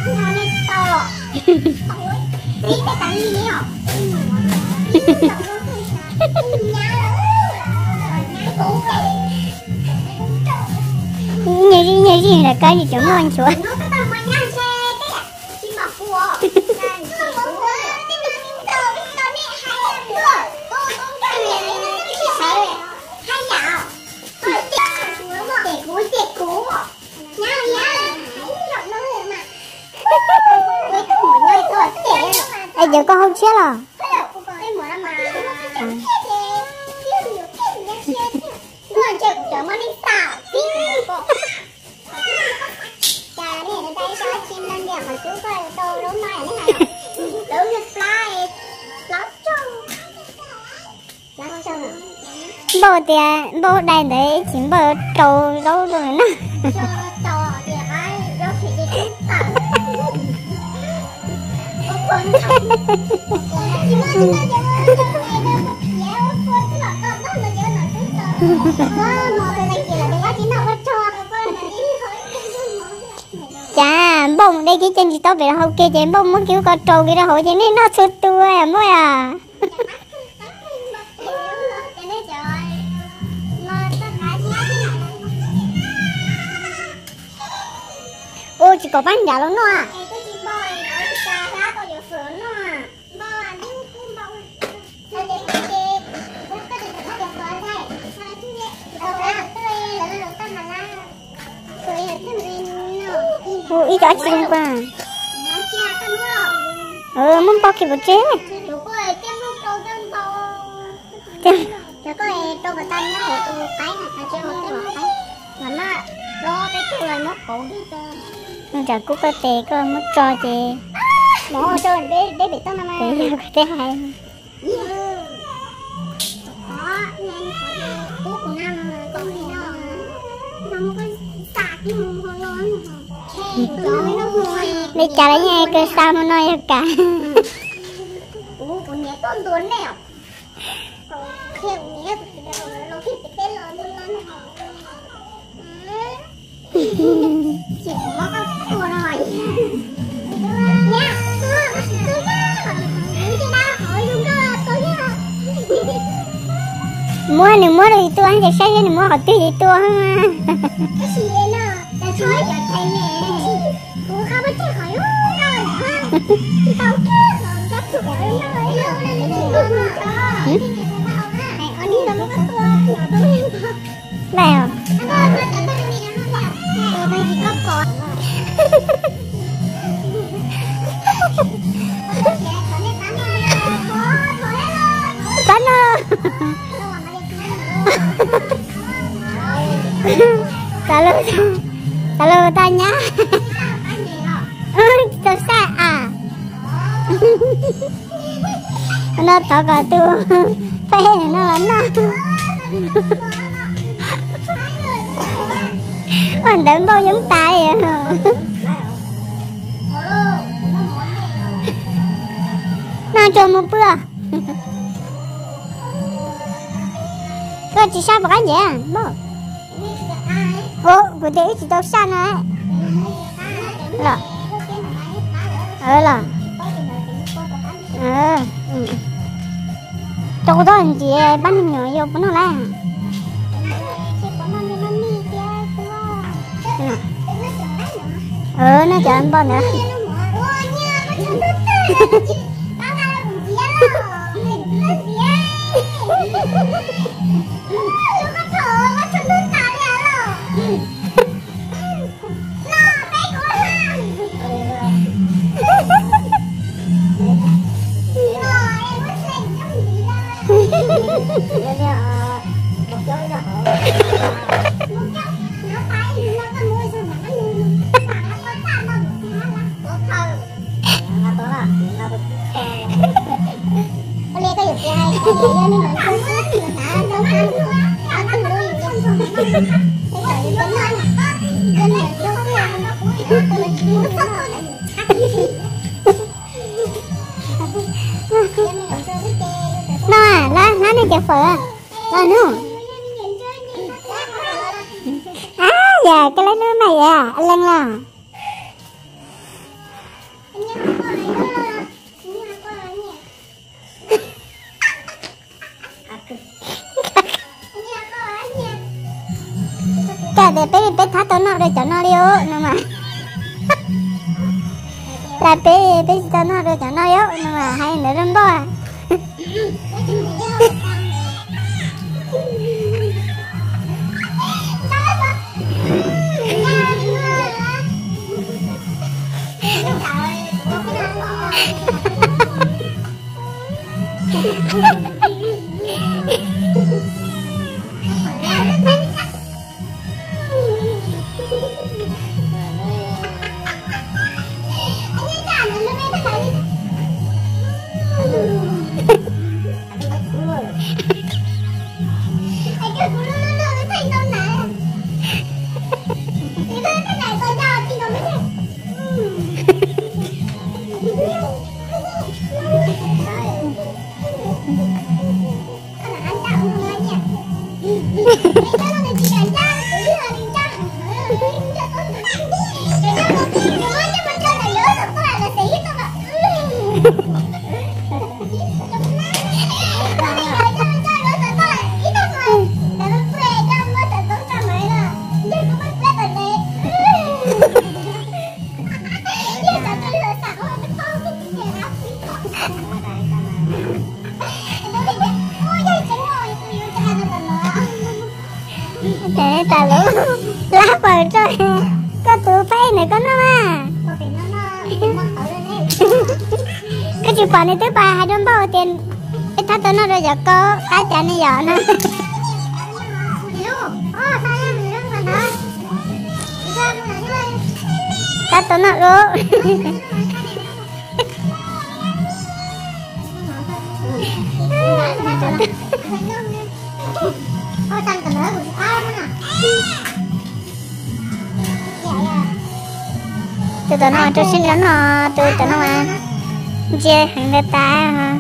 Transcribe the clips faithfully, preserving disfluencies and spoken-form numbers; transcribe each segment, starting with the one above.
Nhiều gì nhiều gì là cái gì chẳng ngon chúa. Ê, giờ con không chết à? Bố thì bố đây đấy chính bố trâu đâu rồi nè. Chà, bông đây cái chân chị tao về là hậu kia chị bông muốn kêu con trâu kia là hậu chị nên nó sụt tua em mới à. Ô chị có bán giá lắm nó à. Ủa, ý cho chim qua. Ừ, muốn bao kì bộ chế. Nó chả cú có tè có mất cho chị. Nó cho để để bị tao năm nay. Để cái hai. Đi chả lấy nha cơ sao mà nói cả. Ủa con nhé con tuấn nè. Kêu nhé nó khi bị tên lớn lên. Chị có các cô rồi. Nha. Tôi nha. Chị đã hỏi đúng đó tôi nha. Mua này mua rồi tôi ăn chạy này mua họ tươi gì tôi ha. Cái gì vậy nè? Ta nói cho thầy nè. Cô không có chạy khỏi rồi ha. Tao kia rồi chắc tụi nó nói rồi. Hử? Này con đi đâu có tôi. Nào. Tôi chỉ có cột. Bắn ơi. Trả lời trả lời ta nhá. Tôi sai à. Nó tao cả tôi phê nó là nó. Còn đừng bao giống tay à. Nó cho một bữa. Tôi chỉ sao một cái gì à? Bố. Ủa, của chị chỉ tao sao này. Là. Ờ là. Ờ. Chỗ đó anh chị bắn nhỏ vô của nó là. Ờ, nó chờ anh bao nữa. Nó à, lá lá này chả phở à, là nữa. À, dạ cái lấy nước này à, anh Lăng à. Cả để bé bé thắt tao nó để cho nó liêu nó mà là bé bé tao nó để cho nó liêu nó mà hay nữa lắm đó à để ta lũ lá bờ rồi có tụi phê này có nó mà cái chịu quả này tới bà hai đứa bao tiền cái thắt tao nó rồi giờ có cá chả này giờ nó thắt tao nó rồi từ từ nó cho xin lắm nó từ từ nó mà chơi hàng đẹp ta hả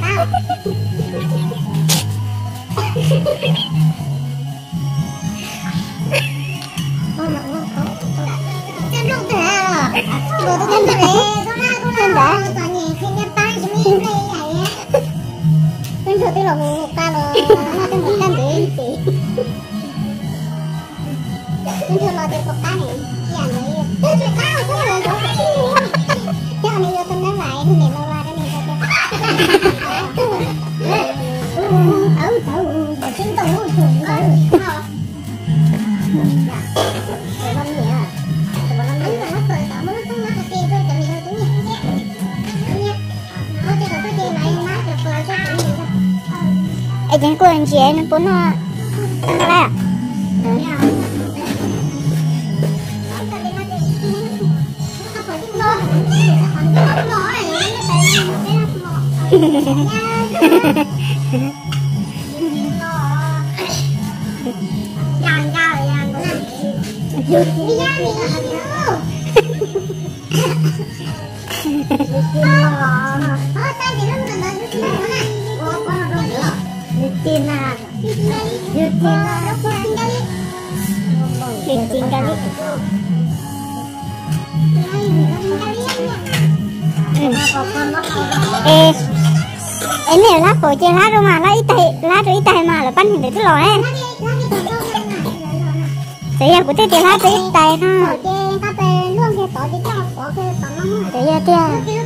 ai chẳng có anh chị nó bốn nó là ê em này lá cổ chơi lá đâu mà lá ít tay lá rồi ít tay mà là bắn hình để thứ lòi em thế giờ của thế thì lá rồi ít tay ha thế giờ tia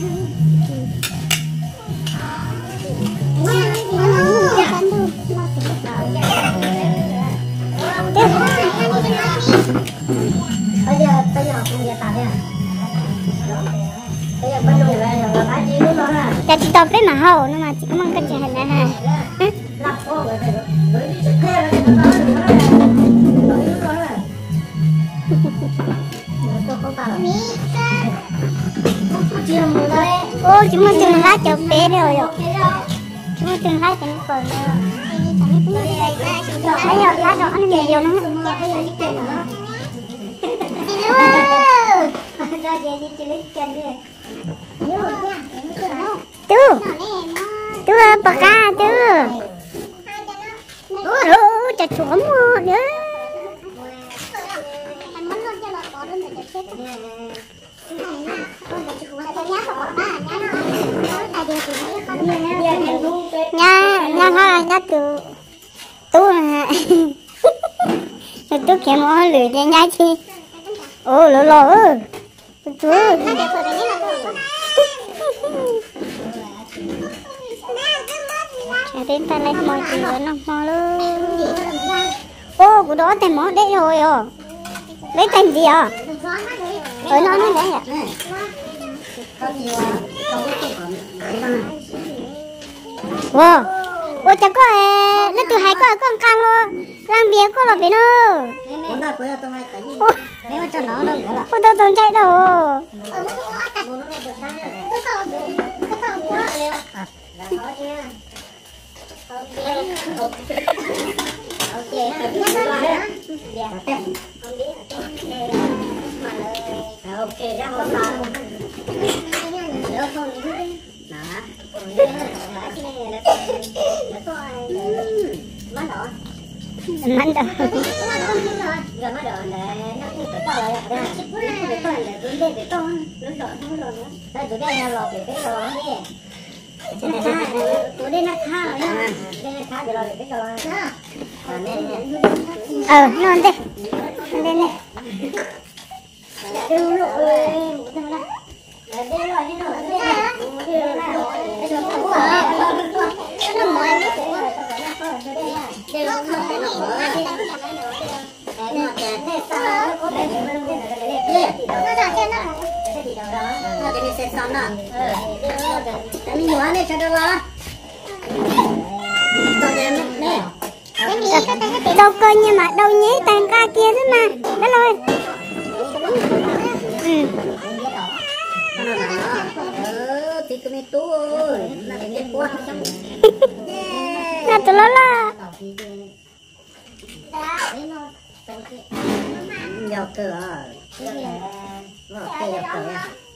bây giờ bây giờ không giờ tao nha bây giờ bắt đầu là là bác chị nó nói là cái chị tao biết mà hậu nó mà chị có mang cái chuyện này ha lắp ô rồi rồi rồi đi xe rồi nó nói rồi nó nói là tôi không bảo chưa mua đấy ô chúng mình từng lá chụp bé rồi chúng mình từng lá cái còn lấy rồi lá rồi ăn nhiều nhiều lắm ra về đi chơi chân đi tu tu bạc ca tu ô chặt chuối mua nữa nha nha thôi nha tu tu tu kiếm mò lửa nhà nhà chi ô lò lò ơ chú cha đến ta lấy mò gì nữa nó mò luôn ô của đó tay mò đấy rồi à lấy tay gì à ở nó nó đấy à wow ô chắc có nó từ hai có con căng luôn làm việc có là phải nữa ô tao tao chạy đâu Mắn đâu. Giờ mới đợi để nó cứ phải to lại ra. Để to lại để để để to, nó đợi nó đợi nữa. Đây tụi đây là lò để cái lò đi. Tụi đây nó khá rồi nha. Đây nó khá rồi để cái lò. Ờ, non đi. Lên đi. Đưa lộ lên. Đây rồi đi rồi. Nó mới đâu cơ nhưng mà đâu nhí tàn ca kia thế mà đó rồi ừ là tụi nó là dầu cửa vỏ cây dầu cửa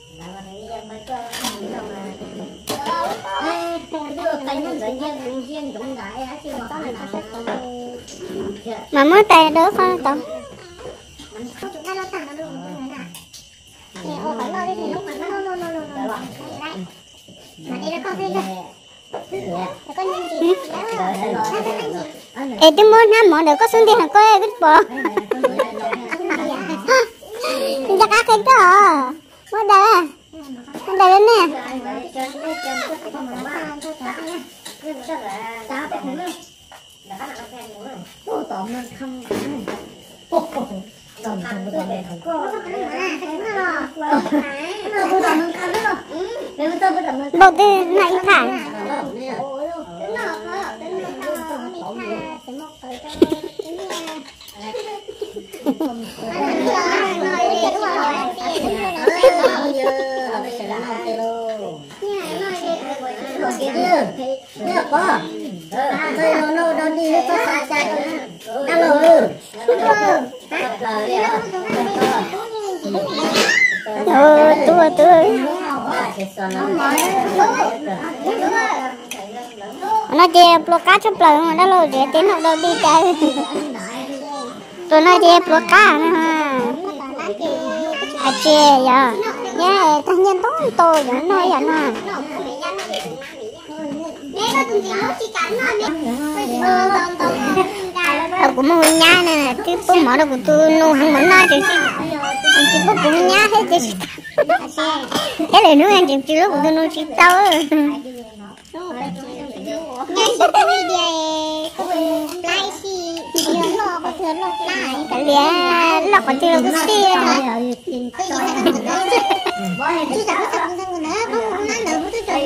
mà mới tay đỡ phải không? Ê, tôi muốn năm món được có xuống tiền là có biết bò. Chắc cá cái đó. Mới đây. Mới đây nè. Ô tóm nó không. Tóm không có tóm này không. Bộ tư này thả. Ờ, tua tua. Nó chè plo cá chụp lần đó rồi để tiến họ đâu đi chơi. Tụi nó chè plo cá nữa ha. À chè giờ. Nha, thằng nhân tốt tôi vẫn nói vậy nè. Đâu cũng mua nhá nè, chứ bố mở đâu của tôi nuôi hàng mảnh nói chứ chứ bố cũng nhá hết chứ. Thế là nữa anh chị chưa lúc của tôi nuôi chị tao á. Ngay sau cái video like xì nhớ lo có thừa lo lại cái lẽ lo có thừa cái xì chứ chẳng có thằng thằng nữa không ăn được cái trời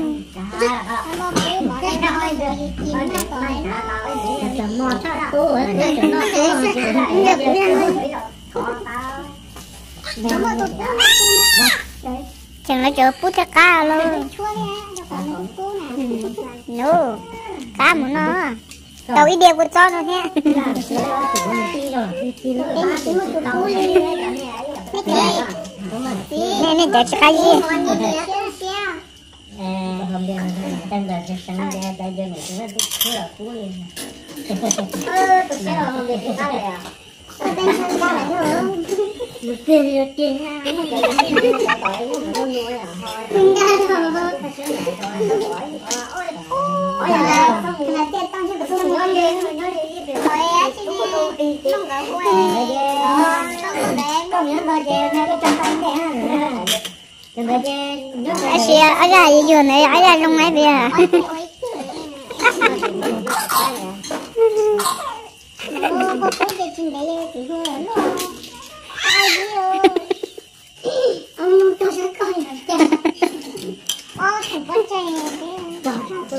chẳng là chờ phút cho cá luôn no cá muốn nó đâu ý điều của cho rồi nha nè nè để cho cái gì hôm nay đang đợi cho sáng ra đại dương này nó rất là vui ơ tôi sẽ làm hôm nay cái này à tôi đang chơi ra lại nữa một tiền một tiền ha cái này cái gọi nó nuôi à mình ra thôi ôi là xong rồi là tiền tăng cho cái số nó lên nó đi về rồi á chứ không có quê ai xia ai ra gì vừa này ai ra trong mấy bia cô có cái chuyện đấy thì thôi nó ai biết ông tôi sẽ coi nó ô thằng con trai này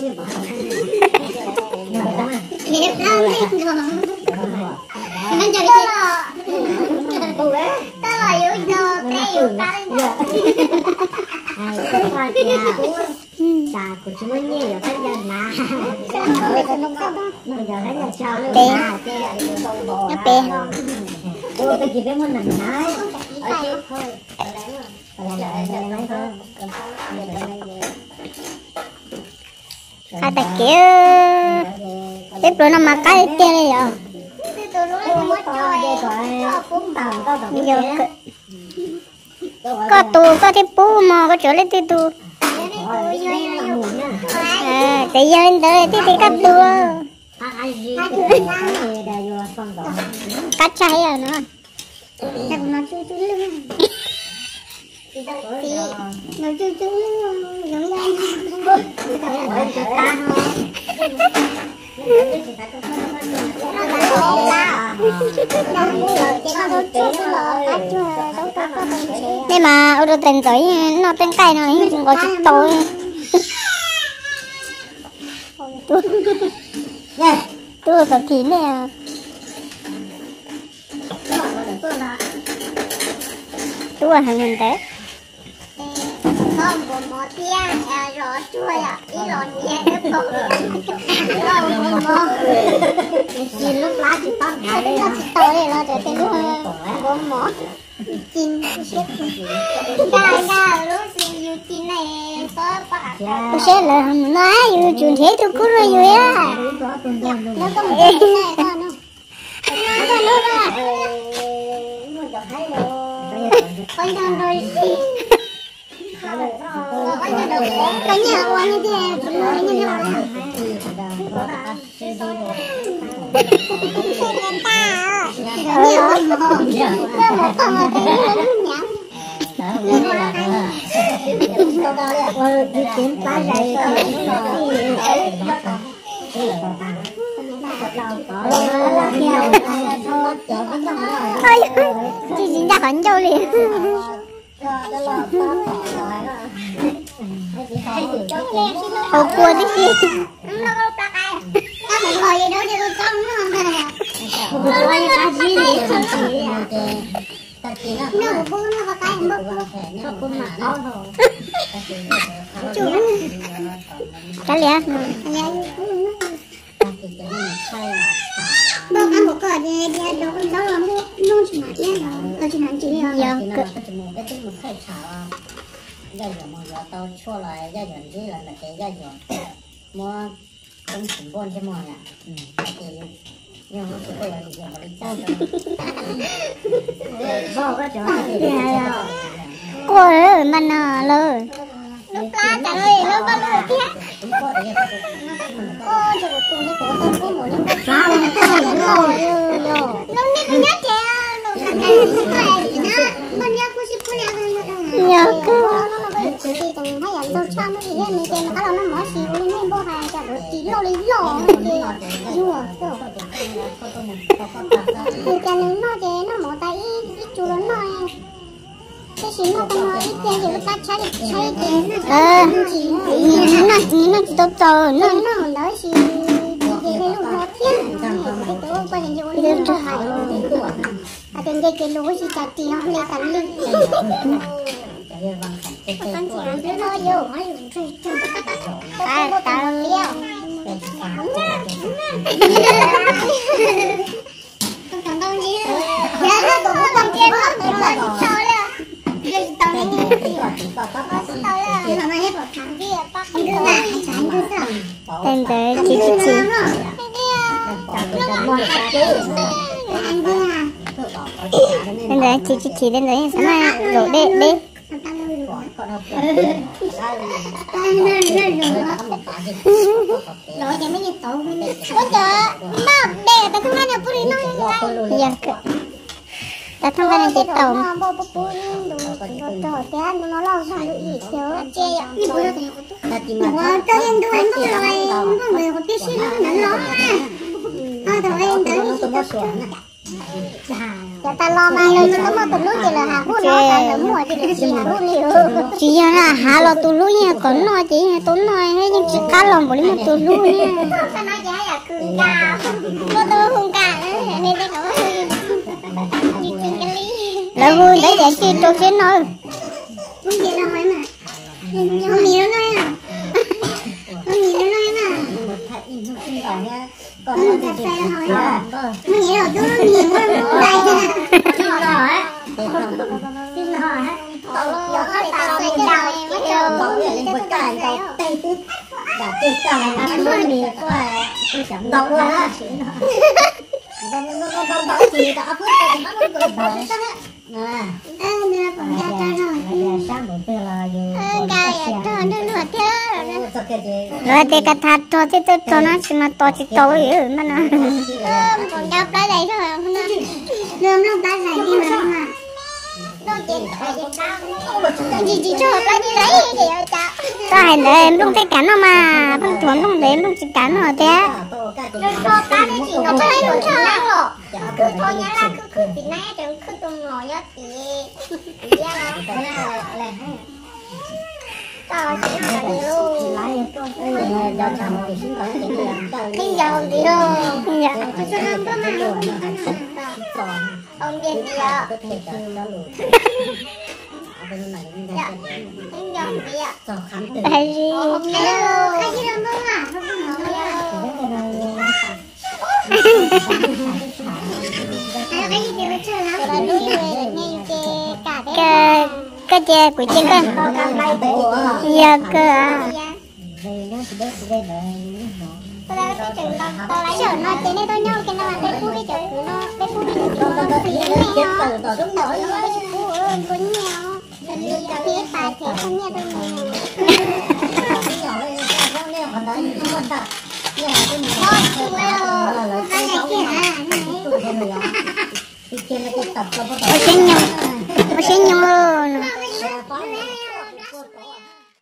đẹp lắm đấy nó chơi cái ta là yêu cho cái yêu ta Chà, của chúng mình nhiều khách dân mà. Bây giờ thấy là sao luôn à, nó bè tôi tôi chỉ biết muốn nằm nói ở trước thôi. à ta kia tiếp rồi nó mà cái kia này rồi có tù có tiếp bù mà có chỗ lấy tiếp tù à tại giờ anh tới tiếp tiếp cắt tù cắt cháy rồi nó chắc nó chú chú lưng nó chú chú lưng giống nhưng mà ở đây tên tới nó tên cây nó không có chút tối tôi có kín này à tôi là hàng nghìn té không có một tia rõ chua à ý lọt nhẹ nó có không có một chín lúc lá chỉ tao nó chỉ tao đây là để tên lúc có một chín cái cái lúc gì yêu chín này có bạc tôi sẽ là nó yêu chuyện thế tôi cứ rồi yêu á nó có một cái này thôi nó nó có nó ra con đang rồi cái nhà của như thế chúng nó như thế nào chị chính đã khẩn châu liền hộp cua tí gì nó có bạc ai nó phải ngồi gì đó cho tôi con nó nó nó nó gì nó hộp cua nó bạc ai nó hộp cua mà nó cái lẽ bác ăn một cái gì đi đâu đâu làm đâu nó chỉ mà đi đâu tôi chỉ làm chỉ là giờ gia dụng mà giờ tao chua lại gia dụng gì là cái gia dụng mua không chỉnh bon cho mọi à thì nhưng mà cái này là gì mà đi chơi bao cái chỗ này cô ơi mà nè lời lúc la trả lời nó bao lâu kia cô cho tôi nó có tôi có một những cái sao nó nó nó nhát chè nó cái này nó nó nhát cô xí cô nhát nhát cô chỉ thì từng thấy anh tôi chăm thì em mình xem cái nó mở xíu lên nên bố hai cả rồi chỉ lo lấy lo thì vừa thì cái nó chè nó mở tay ít chú nó nói cái gì nó không nói ít tiền thì nó trái trái tiền ờ nó nó chỉ tốt rồi nó nó không nói gì thì cái lúc nó thiên cái tôi qua hình như nó cho hai à tiền cái cái lúa chỉ trả tiền nó lấy cắn lên con chỉ ăn cái nó vô nó dùng chơi chơi ta ta liêu không còn đâu gì nữa nó cũng có con kia nó nó sao đấy cái tao này tao là mà hết một tháng kia bác đi ra sáng cứ sao tên tới chị chị chị tên tới chị chị chị tên tới sáng mai rồi đi đi rồi thì mấy nhiêu tổ có chợ nó đẹp ta cứ nói là buri nó dạ ta thông qua cái tàu bố bố bố đồ thế nó lo xong rồi ít thiếu chơi ạ ta tìm mà ta em đuổi nó rồi nó người có biết xin nó lo à thôi em tới nó xuống dạ ta lo mà nó nó mà tụi lúc chỉ là hạ hút nó ta nó mua chỉ là chỉ hạ hút nhiều chỉ là hạ lo tụi lúc nha còn nó chỉ tốn nói hay nhưng chỉ cá lòng bỏ đi mà tụi lúc nha ta nói giá là cường cao có tôi không cao nên đây nó là vui đấy để chi tôi sẽ nói không gì đâu mà không nhiều nói à không nhiều nói mà còn nó thật sai hỏi không nhiều đâu tôi nhiều quá đây xin hỏi xin hỏi giờ có tao xây đầu em có chuyện một cái đầu tây tít đã tít tao là nó nhiều quá chẳng đâu quá nó nó nó nó bảo gì đã phút rồi nó nó cười bảo sao á à ơ nè còn ra cho rồi sáng buổi trưa là vừa cái cho nó nó thế rồi thì cái thắt cho thì tôi cho nó chỉ mà to chỉ to vậy mà nó còn đáp lại đây thôi không nó lương lúc đáp lại đi mà mà nó chỉ chỉ chỉ cho lại đi lấy thì cháu ta hay để em luôn thấy cảnh nó mà phân chuẩn luôn để em luôn chỉ cảnh rồi thế rồi cho ta đi chỉ nó thấy luôn cho rồi cứ thôi nhá là cứ cứ tí nãy đừng cứ tung ngồi nhá tí tí ra nó là tao chỉ là luôn giờ chồng thì xin có cái gì kinh dầu gì đâu dạ sao không có mà ông biết gì ạ dạ kinh dầu gì ạ tại gì cái gì đâu không à cái cái chè của trên con giờ cơ à tôi lấy cái chừng tôi tôi lấy rồi nó chỉ nên tôi nhau cái nào cái phú cái chừng cứ nó cái phú cái chừng nó nó phí nó nó đúng rồi nó phú ơi cuốn nhau phía tài thì không nghe tôi nhiều Ôi xinh nhau, ôi xinh nhau.